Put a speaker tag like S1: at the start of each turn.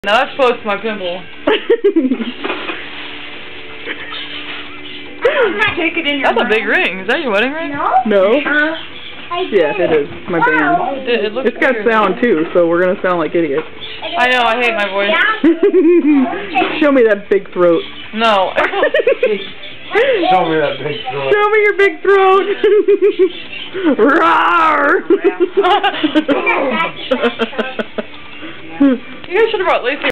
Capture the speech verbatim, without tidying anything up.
S1: Now that's close to my pimple.
S2: Take it in your
S1: That's
S2: mouth.
S1: a big ring. Is that your wedding ring?
S2: No?
S3: No?
S2: Uh, I
S3: Yeah, it is. My
S2: Wow.
S3: band.
S1: It, it looks
S3: It's got
S1: weird.
S3: sound too, so we're gonna sound like idiots.
S1: I know, I hate my voice.
S3: Show me that big throat.
S1: No.
S4: Show me that big throat.
S3: Show me your big throat. Rawr!
S1: You guys should have brought Lacey